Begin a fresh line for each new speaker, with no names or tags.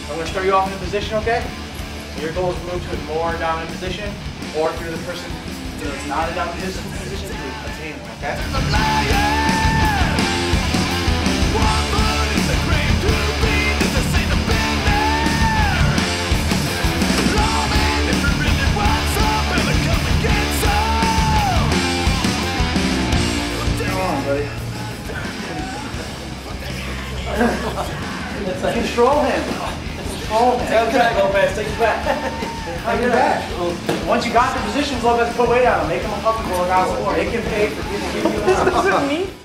I'm going to start you off in a position, okay? Your goal is to move to a more dominant position, or if you're the person that's not a dominant position, to attain one, okay? Control him. Control him.
Take it back, Lopez. Take it back.
Take it back. Once you got the positions, Lopez, put weight on him. Make him uncomfortable. Make him pay for giving you.
This isn't me.